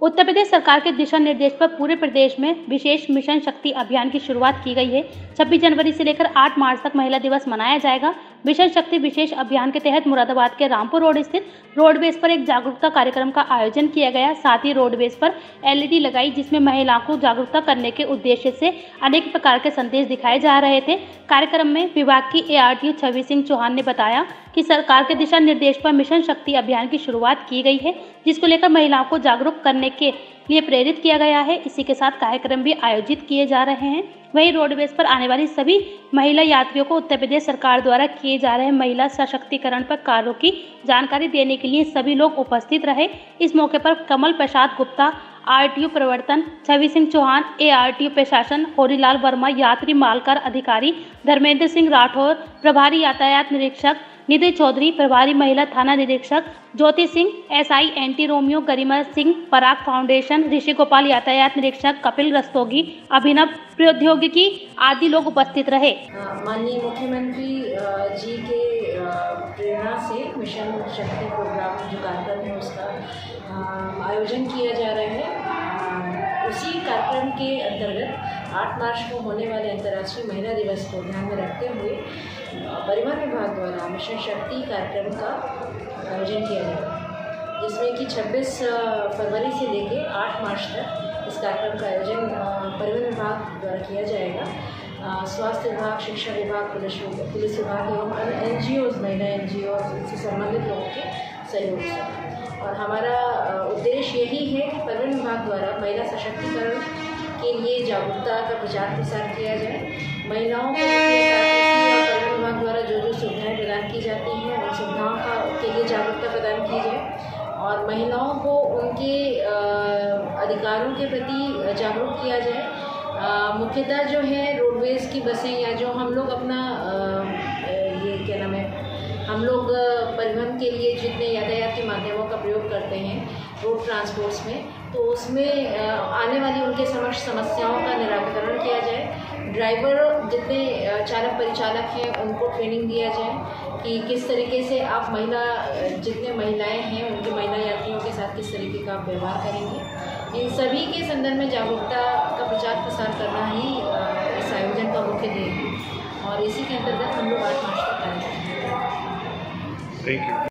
उत्तर प्रदेश सरकार के दिशा निर्देश पर पूरे प्रदेश में विशेष मिशन शक्ति अभियान की शुरुआत की गई है। 26 जनवरी से लेकर 8 मार्च तक महिला दिवस मनाया जाएगा। मिशन शक्ति विशेष अभियान के तहत मुरादाबाद के रामपुर रोड स्थित रोडवेज पर एक जागरूकता कार्यक्रम का आयोजन किया गया। साथ ही रोडवेज पर LED लगाई, जिसमें महिलाओं को जागरूकता करने के उद्देश्य से अनेक प्रकार के संदेश दिखाए जा रहे थे। कार्यक्रम में विभाग की ARTO छवि सिंह चौहान ने बताया कि सरकार के दिशा निर्देश पर मिशन शक्ति अभियान की शुरुआत की गई है, जिसको लेकर महिलाओं को जागरूक करने के लिए प्रेरित किया गया है। इसी के साथ कार्यक्रम भी आयोजित किए जा रहे हैं। वहीं रोडवेज पर आने वाली सभी महिला यात्रियों को उत्तर प्रदेश सरकार द्वारा किए जा रहे महिला सशक्तिकरण पर कार्यों की जानकारी देने के लिए सभी लोग उपस्थित रहे। इस मौके पर कमल प्रसाद गुप्ता, RTO प्रवर्तन, छवि सिंह चौहान, ARTO प्रशासन, होरीलाल वर्मा, यात्री मालकर अधिकारी, धर्मेंद्र सिंह राठौर, प्रभारी यातायात निरीक्षक निधि चौधरी, प्रभारी महिला थाना निरीक्षक Jyoti Singh, SI anti Romeo, Garima Singh, Parag foundation, Rishi Gopal यातायात निरीक्षक, कपिल रस्तोगी, अभिनव प्रौद्योगिकी आदि लोग उपस्थित रहे। माननीय मुख्यमंत्री जी के प्रेरणा से मिशन शक्ति प्रोग्राम जो कार्यक्रम है उसका आयोजन किया जा रहा है। उसी कार्यक्रम के अंतर्गत 8 मार्च को होने वाले अंतर्राष्ट्रीय महिला दिवस को ध्यान में रखते हुए परिवहन विभाग द्वारा मिशन शक्ति कार्यक्रम का आयोजन किया जाएगा, जिसमें कि 26 फरवरी से लेकर 8 मार्च तक इस कार्यक्रम का आयोजन परिवहन विभाग द्वारा किया जाएगा। स्वास्थ्य विभाग, शिक्षा विभाग, पुलिस विभाग एवं अन्य NGOs, महिला NGOs से संबंधित लोगों के सहयोग से। और हमारा उद्देश्य यही है कि परिवहन विभाग द्वारा महिला सशक्तिकरण के लिए जागरूकता का प्रचार प्रसार किया जाए। महिलाओं को परिवहन विभाग द्वारा जो जो सुविधाएं प्रदान की जाती हैं उन सुविधाओं के लिए जागरूकता प्रदान की जाए और महिलाओं को उनके अधिकारों के प्रति जागरूक किया जाए। मुख्यतः जो है रोडवेज की बसें या जो हम लोग अपना ये क्या नाम है, हम लोग परिवहन के लिए जितने यातायात के माध्यमों का प्रयोग करते हैं रोड ट्रांसपोर्ट्स में, तो उसमें आने वाली उनके समक्ष समस्याओं का निराकरण किया जाए। ड्राइवर जितने चालक परिचालक हैं उनको ट्रेनिंग दिया जाए कि किस तरीके से आप जितने महिलाएं हैं उनके महिला यात्रियों के साथ किस तरीके का व्यवहार करेंगे। इन सभी के संदर्भ में जागरूकता का प्रचार प्रसार करना ही इस आयोजन का मुख्य ध्येय है और इसी के अंतर्गत हम लोग 8 मार्च तक आयोजन करेंगे। Thank you.